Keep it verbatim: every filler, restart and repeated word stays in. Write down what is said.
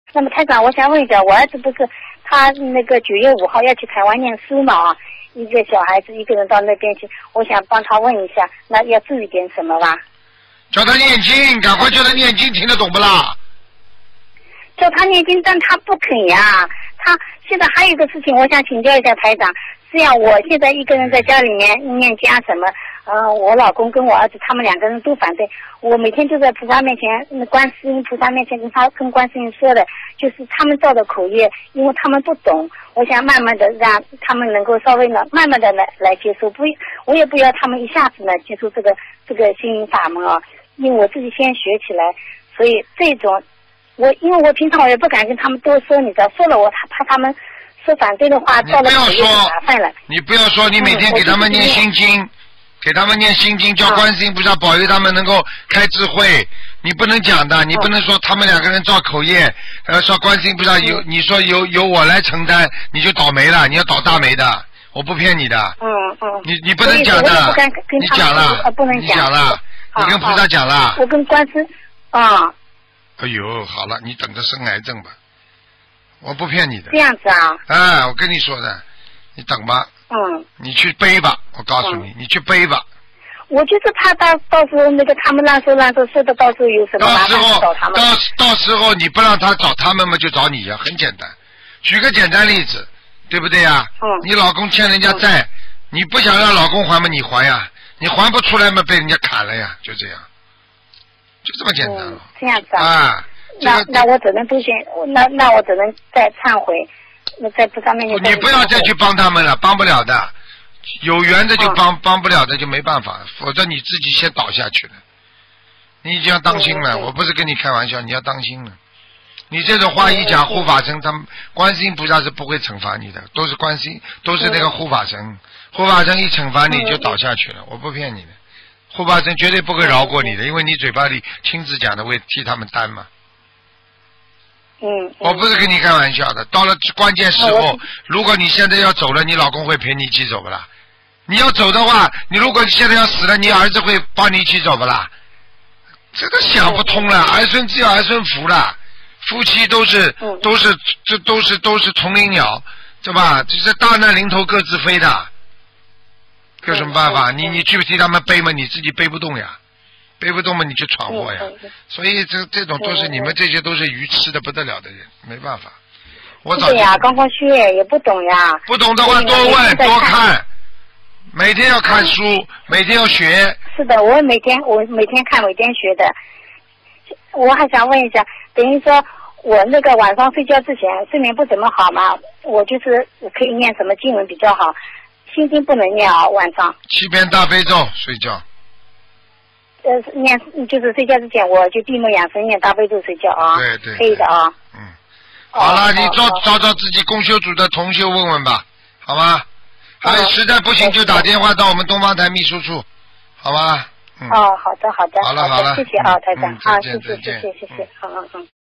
那么台长，我想问一下，我儿子不是他那个九月五号要去台湾念书嘛？啊，一个小孩子一个人到那边去，我想帮他问一下，那要注意点什么吧？ 叫他念经，赶快叫他念经，听得懂不啦？ 叫他念经，但他不肯呀。他现在还有一个事情，我想请教一下台长。这样，我现在一个人在家里面念经啊什么，呃，我老公跟我儿子他们两个人都反对。我每天就在菩萨面前，观世音菩萨面前跟他跟观世音说的，就是他们造的口业，因为他们不懂，我想慢慢的让他们能够稍微呢，慢慢的来来接受，不，我也不要他们一下子呢接受这个这个心灵法门啊，因为我自己先学起来，所以这种。我因为我平常我也不敢跟他们多说，你知道，说了我怕他们说反对的话，到了口业就麻烦了。 你不要说，你每天给他们念心经，嗯、给他们念心经，叫观世音菩萨保佑他们能够开智慧。你不能讲的，你不能说他们两个人造口业，呃，说观世音菩萨由、嗯、你说由由我来承担，你就倒霉了，你要倒大霉的，我不骗你的。 嗯嗯。 你你不能讲的，你讲了， 呃、不能讲， 你讲了，你跟菩萨讲了。 我跟观世啊。 哎呦，好了，你等着生癌症吧，我不骗你的。 这样子啊？ 哎，我跟你说的，你等吧。 嗯。 你去背吧，我告诉你，嗯、你去背吧。 我就是怕到到时候那个他们乱说乱说，说的到时候有什么麻烦找他们。 到时候到到时候你不让他找他们嘛，就找你呀，很简单。举个简单例子，对不对呀？ 嗯。 你老公欠人家债，嗯、你不想让老公还嘛，你还呀，你还不出来嘛，被人家砍了呀，就这样。就这么简单了、嗯， 这样子啊？ 啊， 那那我只能都先，那那我只能再忏悔，那在菩萨面前。 你不要再去帮他们了，帮不了的，有缘的就帮，嗯、帮不了的就没办法，否则你自己先倒下去了。你已经要当心了，嗯、我不是跟你开玩笑，你要当心了。你这种话一讲，护法神他们观世音菩萨是不会惩罚你的，都是观世音，都是那个护法神，护法神一惩罚你就倒下去了，我不骗你的。护法神绝对不会饶过你的，因为你嘴巴里亲自讲的会替他们担嘛。 嗯。 我不是跟你开玩笑的，到了关键时候，如果你现在要走了，你老公会陪你一起走不啦？你要走的话，你如果现在要死了，你儿子会帮你一起走不啦？这个想不通了，儿孙自有儿孙福了，夫妻都是都是这都是都是同林鸟，对吧？这是大难临头各自飞的。有什么办法？你你去替他们背嘛，你自己背不动呀，背不动嘛，你去闯祸呀。所以这这种都是你们这些都是愚痴的不得了的人，没办法。我早就对呀，刚刚学也不懂呀。 不懂的话多问多看，每天要看书，每天要学。 是的，我每天我每天看每天学的。我还想问一下，等于说我那个晚上睡觉之前睡眠不怎么好嘛，我就是可以念什么经文比较好？心经不能念啊，晚上。 七遍大悲咒睡觉。 呃，念就是睡觉之前，我就闭目养神念大悲咒睡觉啊。 对对。 可以的啊。 嗯。好了， 哦、 你找找找自己共修组的同修问问吧，好吗？还实在不行就打电话到我们东方台秘书处，好吧？嗯。 哦，好的好的。 好了好了。 谢谢啊，台长。 嗯、啊， 谢谢谢谢谢谢，好嗯嗯。